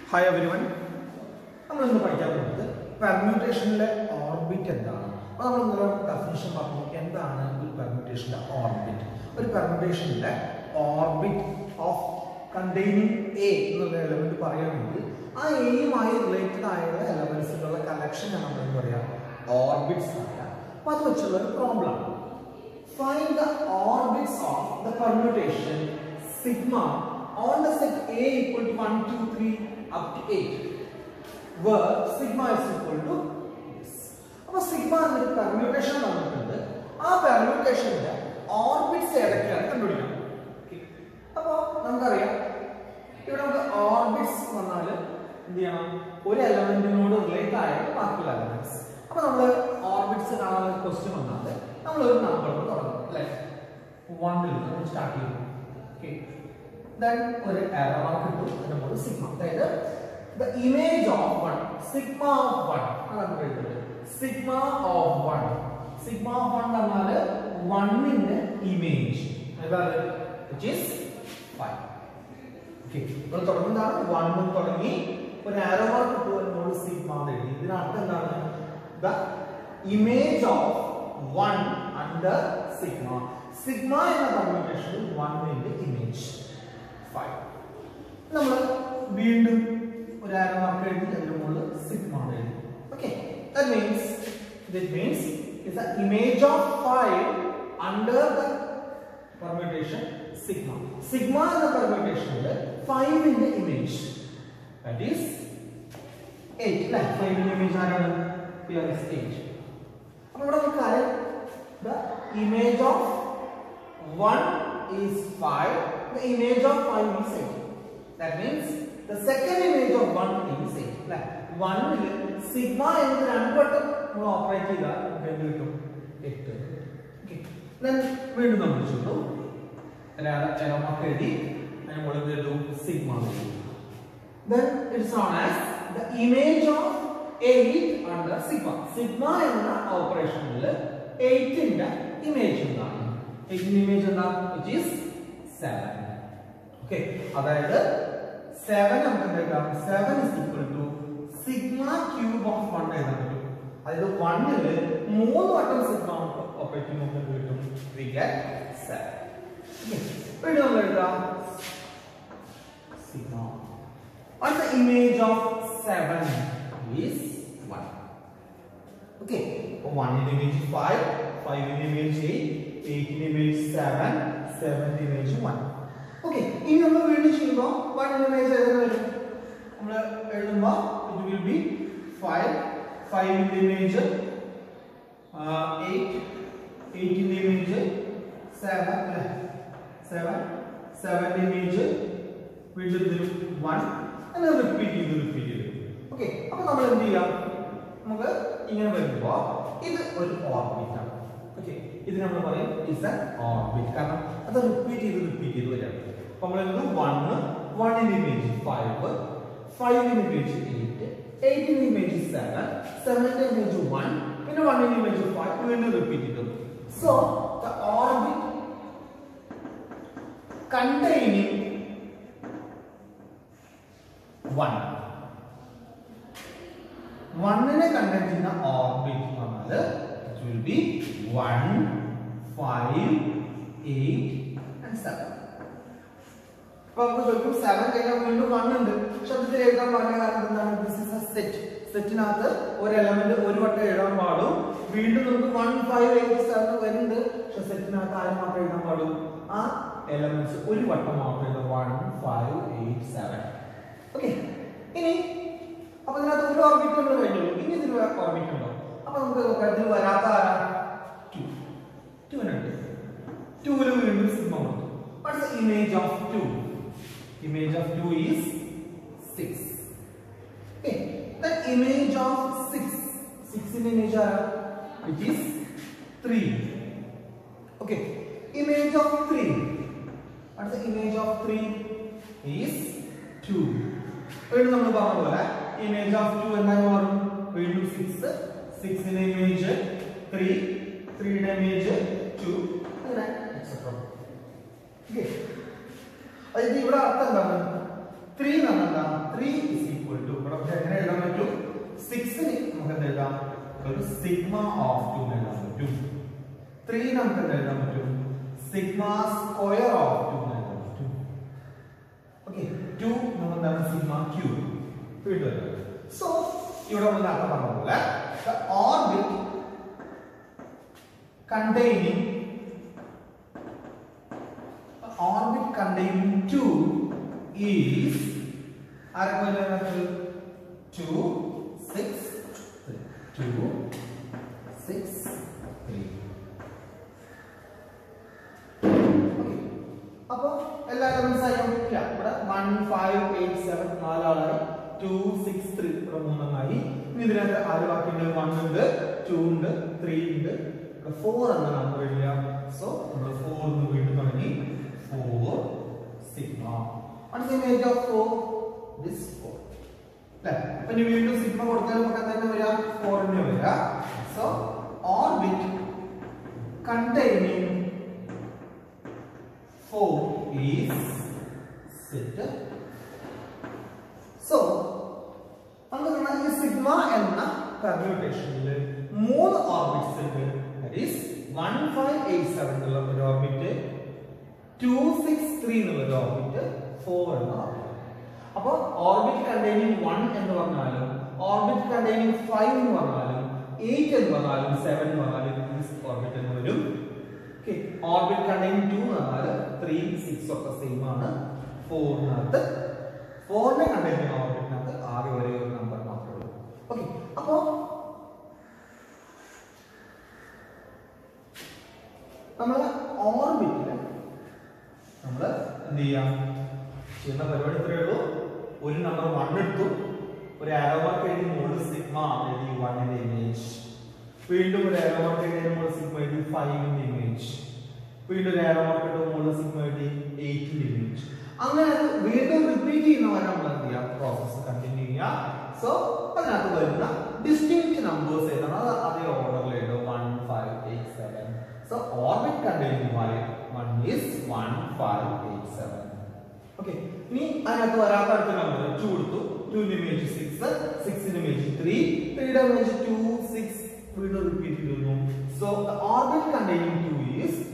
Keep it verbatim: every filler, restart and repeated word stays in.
Hi everyone. We will learn about permutation orbit. We will learn definition of permutation orbit. A permutation orbit of containing A element A related elements collection orbits. What is the problem? Find the orbits of the permutation sigma on the set A equal to one, two, three up to eight, where sigma is equal to this. Now sigma is the permutation. That permutation orbits are conducted. Okay. Now, we have the orbits. We have one element related to elements. Now, we have orbits question. We have a number like one start. Okay. Then an arrow mark to sigma. The image of one, sigma of one, sigma of one, sigma of one is one in the image, which is five. Okay. Now, one an arrow mark to sigma. The image of one under sigma. Sigma in the permutation is one in the image. five. Now, we will do sigma. Okay. That means, that means it's the image of five under the permutation sigma. Sigma in the permutation is five in the image. That is eight. Like five in the image here is eight. The image of one is five. The image of five is eight. That means the second image of one is eight. Like one sigma is the operate eight. Okay. Then we do number two. And we do sigma. Then it's known as the image of eight under sigma. Sigma is the operation eight in the image. eight in the image which is seven. Okay, that is seven. seven is equal to sigma cube of one. That is one is more sigma operating. We get seven. Okay, we do sigma. And the image of seven is one. Okay, one in the image five, five in the image eight, eight in the image seven, seven in the image one. Okay, in the image one in the image it will be five, five in the image uh, eight, eight in the image seven, seven, seven in the image we will do one and then repeat it, repeat it. Okay, now we will do this is an orbit. Okay, this is an orbit. That is repeat it, repeat it. We will do one, one in the image five, five in the image eight, eight in the image seven, seven in the image one, and one in the image five. We will repeat it. So, the orbit containing one. one in a containing the orbit, it will be one, five, eight, and seven. Now, we seven and one. This is a set. Set in one element, one, five, eight, seven. Set in elements one, five, eight, seven. Okay. Now, we have two orbit. This is orbit. two. two. two will be sigma. What is the image of two? Image of two is six. Okay. The image of six. six in image which is three. Okay. Image of three. What is the image of three? Is two. Image of two and we do six. six in image three. three in image two. et cetera. Okay. three three is equal equal to ഇവിടെ എങ്ങനെ എഴുതാൻ പറ്റും സിക്സിന് നമുക്ക് എന്ത് എഴുതാം sigma of two എന്ന് എഴുതാൻ പറ്റും ത്രീ നമുക്ക് എന്ത് എഴുതാൻ പറ്റും സിഗ്മ സ്ക്വയർ ഓഫ് ടു എന്ന് എഴുതാൻ പറ്റും ഓക്കെ ടു നമ്മൾ എന്താണ് സിഗ്മ ക്യൂ വീണ്ടും സോ ഇവിടെ നമ്മൾ നേരത്തെ പറഞ്ഞ പോലെ the orbit containing the orbit containing two is two six three two six three okay appo ella elements ആയോ ഇല്ല ഇവിടെ one five eight seven നാലാളായി two six three ഇവിടെ മൂന്നെണ്ണായി ഇനി ഇതിനകത്ത് ആറ് ബാക്കിയുണ്ട് one ഉണ്ട് two ഉണ്ട് three ഉണ്ട് ഇവിടെ four എന്ന നമ്പർ ഇല്ല സോ നമ്മൾ four എന്ന് വീണ്ടും തുടങ്ങി four sigma what is the image of four this four അല്ലേ അപ്പോൾ ഇനി വീണ്ടും സിഗ്മ കൊടുത്താൽ നമുക്ക് എന്താ വരിക four എന്ന് വരിക so orbit containing four is set so അങ്ങനെ ഈ സിഗ്മ എന്ന പെർമ്യൂട്ടേഷനിൽ മൂന്ന് ഓർബിറ്റ്സ് ഉണ്ട് that is one five eight seven എന്നുള്ള ഒരു ഓർബിറ്റ് two six three എന്നുള്ള ഒരു ഓർബിറ്റ് four എന്ന ഓർബിറ്റ് അപ്പോൾ ഓർബിറ്റ് കണ്ടെയ്നിങ് one എന്ന് പറഞ്ഞാലും ഓർബിറ്റ് കണ്ടെയ്നിങ് five എന്ന് പറഞ്ഞാലും eight എന്ന് പറഞ്ഞാലും seven എന്ന് പറഞ്ഞാലും ഈ ഓർബിറ്റ് എന്ന് വരും ഓക്കേ ഓർബിറ്റ് കണ്ടെയ്നിങ് two എന്ന് പറഞ്ഞാൽ three six ഒക്കെ സെയിം ആണ് four നകത്ത് four നെ കണ്ടെയ്ൻ ചെയ്യുന്ന ഓർബിറ്റിനകത്ത് ആകെ ഒരേ ഒരു നമ്പർ മാത്രമേ ഉള്ളൂ ഓക്കേ അപ്പോൾ നമ്മൾ ഓർബിറ്റിൽ നമ്മൾ എന്ത് ചെയ്യാം ചെയ്യുന്ന പരിപാടി ഇത്രയേ ഉള്ളൂ ഒരു നമ്പർ one എടുത്തു ഒരു ആരോ മാർക്ക് എഴുതി മുകളിൽ സിഗ്മ എഴുതി one ന്റെ ഇമേജ് വീണ്ടും ഒരു ആരോ മാർക്ക് എഴുതി മുകളിൽ സിഗ്മ എഴുതി five ന്റെ ഇമേജ് വീണ്ടും ഒരു ആരോ മാർക്ക് എഴുതി മുകളിൽ സിഗ്മ എഴുതി eight ന്റെ ഇമേജ് അങ്ങനെ വീണ്ടും റിപ്പീറ്റ് ചെയ്യുന്നവരെ നമ്മൾ എന്ത് ചെയ്യാം പ്രോസസ് കണ്ടിന്യൂ ചെയ്യാം സോ അതിനകത്ത് വരുന്ന ഡിസ്റ്റിങ്ക്റ്റ് നമ്പേഴ്സ് ഏതാണ് അത് അതേ ഓർഡറിൽ എഴുതും one five eight seven so orbit containing one is one five eight seven okay ഇനി അതിനകത്ത് വരാത്ത അടുത്ത നമ്പർ two എടുത്തു two ന്റെ ഇമേജ് six six ന്റെ ഇമേജ് three three ന്റെ ഇമേജ് two six വീണ്ടും റിപ്പീറ്റ് ചെയ്യുന്നു so the orbit containing two is